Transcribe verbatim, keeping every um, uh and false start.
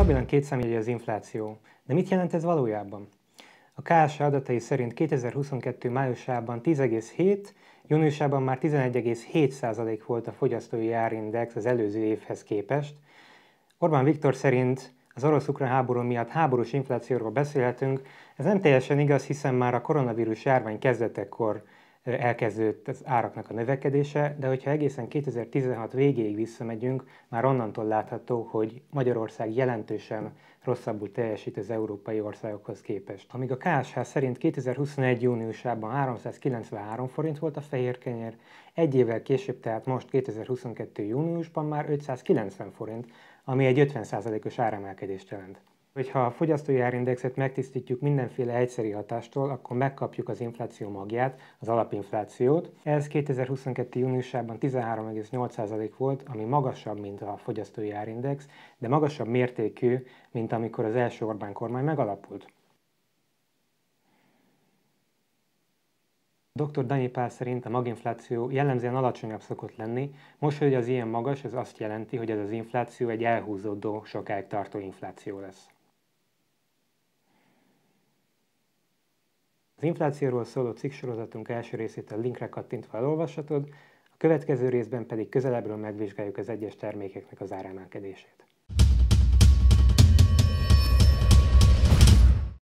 Stabilan kétszámjegyű az infláció. De mit jelent ez valójában? A ká es há adatai szerint kétezer-huszonkettő májusában tíz egész hét, júniusában már tizenegy egész hét százalék volt a fogyasztói árindex az előző évhez képest. Orbán Viktor szerint az orosz-ukrán háború miatt háborús inflációról beszélhetünk. Ez nem teljesen igaz, hiszen már a koronavírus járvány kezdetekor elkezdődött az áraknak a növekedése, de hogyha egészen kétezer-tizenhat végéig visszamegyünk, már onnantól látható, hogy Magyarország jelentősen rosszabbul teljesít az európai országokhoz képest. Amíg a ká es há szerint kétezer-huszonegy júniusában háromszázkilencvenhárom forint volt a fehér kenyér, egy évvel később, tehát most kétezer-huszonkettő júniusban már ötszázkilencven forint, ami egy ötven százalékos áremelkedést jelent. Hogyha a fogyasztói árindexet megtisztítjuk mindenféle egyszeri hatástól, akkor megkapjuk az infláció magját, az alapinflációt. Ez kétezer-huszonkettő júniusában tizenhárom egész nyolc százalék volt, ami magasabb, mint a fogyasztói árindex, de magasabb mértékű, mint amikor az első Orbán kormány megalapult. doktor Danyi Pál szerint a maginfláció jellemzően alacsonyabb szokott lenni, most, hogy az ilyen magas, ez azt jelenti, hogy ez az infláció egy elhúzódó, sokáig tartó infláció lesz. Az inflációról szóló cikksorozatunk első részét a linkre kattintva elolvashatod, a következő részben pedig közelebbről megvizsgáljuk az egyes termékeknek az áremelkedését.